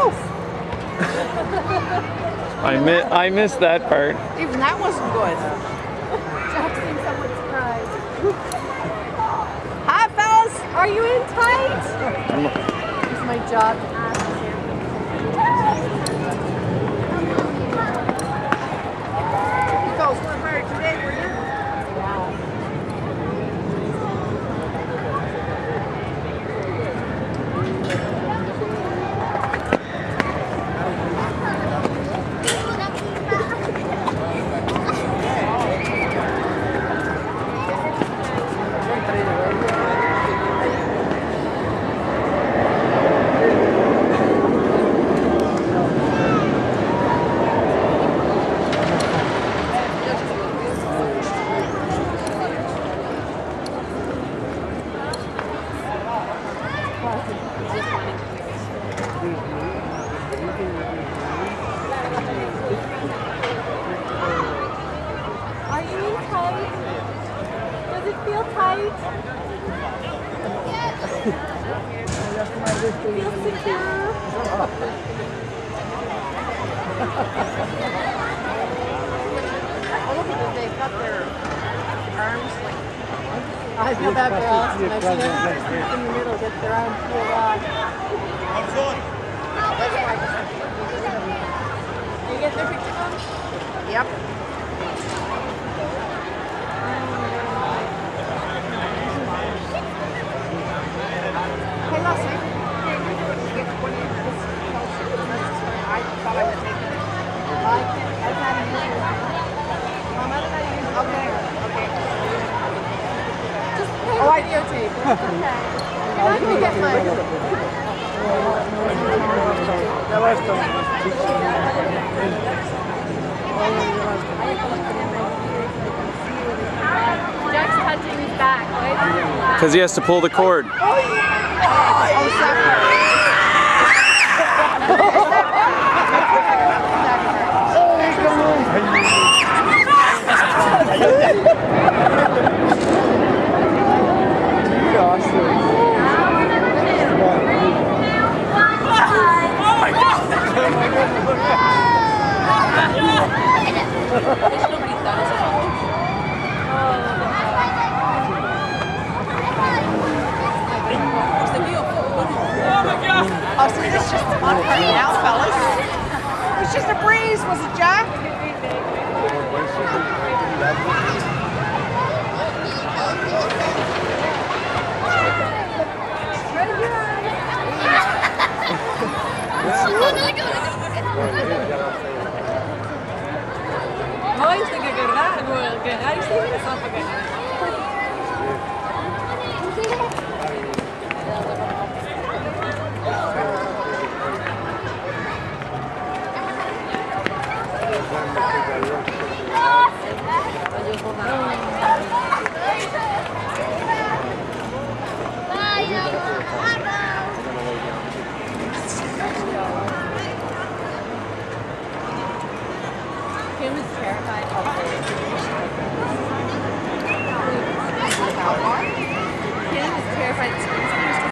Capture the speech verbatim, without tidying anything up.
I mi I missed that part. Even that wasn't good. Jack seems somewhat surprised. Hi, fellas. Are you in tight? It's my job to ask you. You fellas weren't married today, were you? Are you in tight? Does it feel tight? Feel secure? Oh, look at them. They've got their arms like... I feel bad for Allison. I see them in the middle, get their arms pulled off. You get their picture done? Yep. Hey, Leslie. Get one of these. I thought I would take it. I can't. I've had it used. Mom, I've had it used. Okay. Okay. Just play Oh, I- videotape. It's okay. You're not going to get mine. Jack's touching his back, right? Because he has to pull the cord. Oh, separate. Oh, so this is just the fun part now, fellas. It's just a breeze, was it, Jack? Ay, este que verdad, que ay, sí, me está